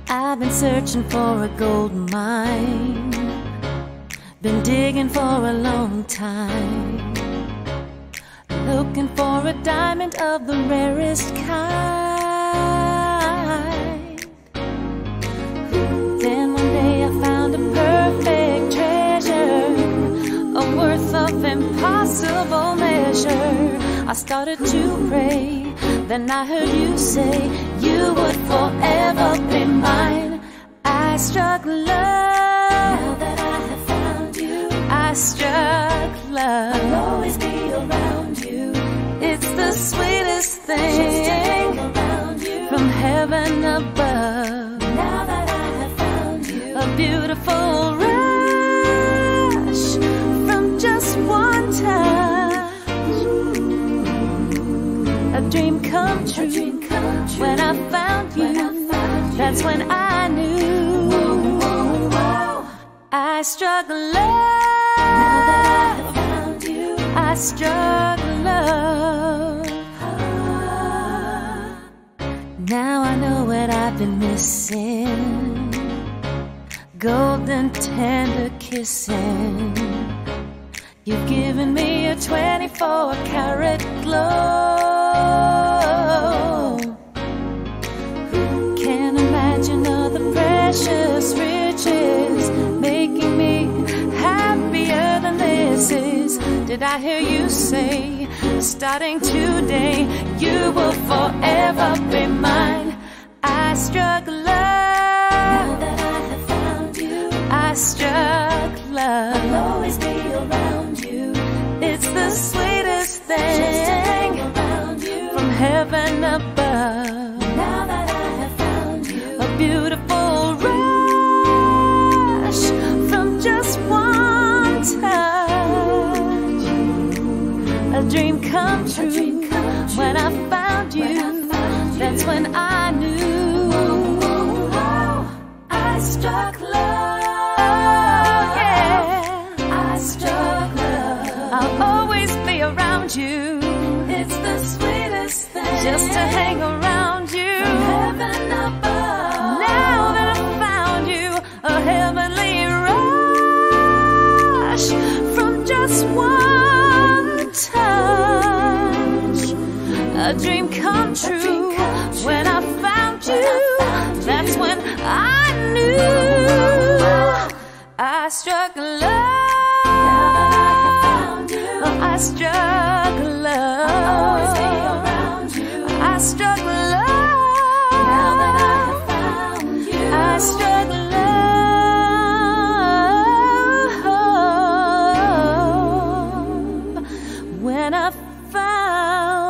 I've been searching for a gold mine, been digging for a long time, looking for a diamond of the rarest kind. Then one day I found a perfect treasure, a worth of impossible measure. I started to pray, then I heard you say you would forever be mine. I struck love, now that I have found you. I struck love, I'll always be around you. It's the sweetest thing around you, from heaven above. Now that I have found you, a beautiful rush from just one touch. A dream come true, when I found you. That's when I knew I struck love. Now that I have found you, I struck love. Now I know what I've been missing, golden tender kissing. You've given me a 24-karat glow. Can't imagine other precious riches making me happier than this is. Did I hear you say, starting today, you will forever be mine? I struck love, now that I have found you. I struck love, I'll always be around you. It's the sweetest thing around you, from heaven above. Now that I have found you, a beautiful rush from just one touch. A dream come true, when I found you. That's when I knew I struck love. I'll always be around you. It's the sweetest thing, just to hang around you, from heaven above. Now that I found you, a heavenly rush from just one touch. A dream come true, when I found you. That's when I knew I struck love. I struck love, I'll always be around you. I struck love, now that I have found you. I struck love, when I found